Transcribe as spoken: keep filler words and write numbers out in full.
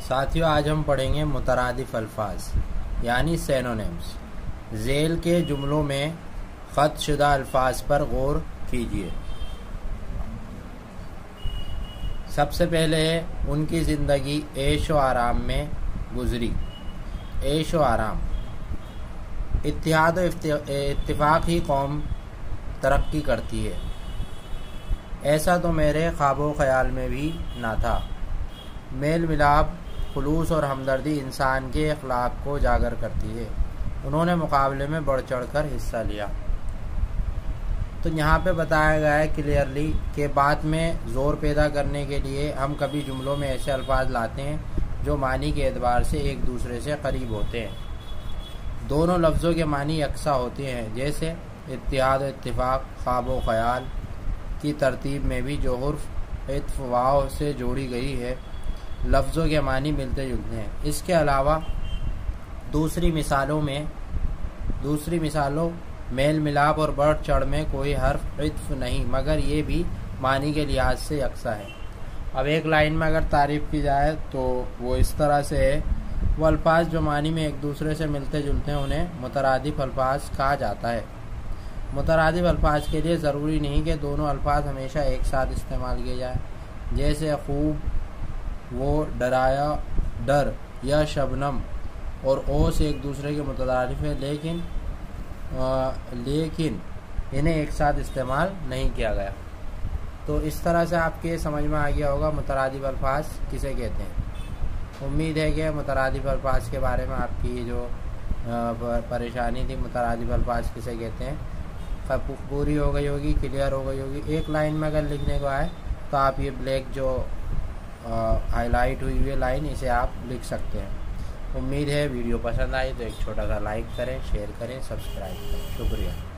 ساتھیوں آج ہم پڑھیں گے مترادف الفاظ یعنی سینونیمز۔ ذیل کے جملوں میں خط شدہ الفاظ پر غور کیجیے۔ سب سے پہلے ان کی زندگی عیش و آرام میں گزری۔ عیش و آرام، اتحاد و اتفاق ہی قوم ترقی کرتی ہے، ایسا تو میرے خواب و خیال میں بھی نہ تھا۔ میل ملاپ، خلوص اور ہمدردی انسان کے اخلاق کو اجاگر کرتی ہے۔ انہوں نے مقابلے میں بڑھ چڑھ کر حصہ لیا۔ تو یہاں پہ بتایا گیا ہے کلیئرلی کہ بات میں زور پیدا کرنے کے لیے ہم کبھی جملوں میں ایسے الفاظ لاتے ہیں جو معنی کے اعتبار سے ایک دوسرے سے قریب ہوتے ہیں، دونوں لفظوں کے معنی یکساں ہوتے ہیں، جیسے اتحاد و اتفاق، خواب و خیال کی ترتیب میں بھی جو حرف عطف واو سے جوڑی گئی ہے لفظوں کے معنی ملتے جلتے ہیں۔ اس کے علاوہ دوسری مثالوں میں دوسری مثالوں میل ملاپ اور بڑھ چڑھ میں کوئی حرف عطف نہیں، مگر یہ بھی معنی کے لحاظ سے یکساں ہے۔ اب ایک لائن میں اگر تعریف کی جائے تو وہ اس طرح سے ہے، وہ الفاظ جو معنی میں ایک دوسرے سے ملتے جلتے ہیں انہیں مترادف الفاظ کہا جاتا ہے۔ مترادف الفاظ کے لیے ضروری نہیں کہ دونوں الفاظ ہمیشہ ایک ساتھ استعمال کیے جائیں، جیسے خوب، وہ، ڈرایا، ڈر یا شبنم اور اوس ایک دوسرے کے مترادف ہیں، لیکن آ, لیکن انہیں ایک ساتھ استعمال نہیں کیا گیا۔ تو اس طرح سے آپ کے سمجھ میں آ گیا ہوگا مترادف الفاظ کسے کہتے ہیں۔ امید ہے کہ مترادف الفاظ کے بارے میں آپ کی جو پریشانی تھی مترادف الفاظ کسے کہتے ہیں پوری ہو گئی ہوگی، کلیئر ہو گئی ہوگی۔ ایک لائن میں اگر لکھنے کو آئے تو آپ یہ بلیک جو ہائی لائٹ ہوئی ہوئی لائن اسے آپ لکھ سکتے ہیں۔ امید ہے ویڈیو پسند آئی تو ایک چھوٹا سا لائک کریں، شیئر کریں، سبسکرائب کریں۔ شکریہ۔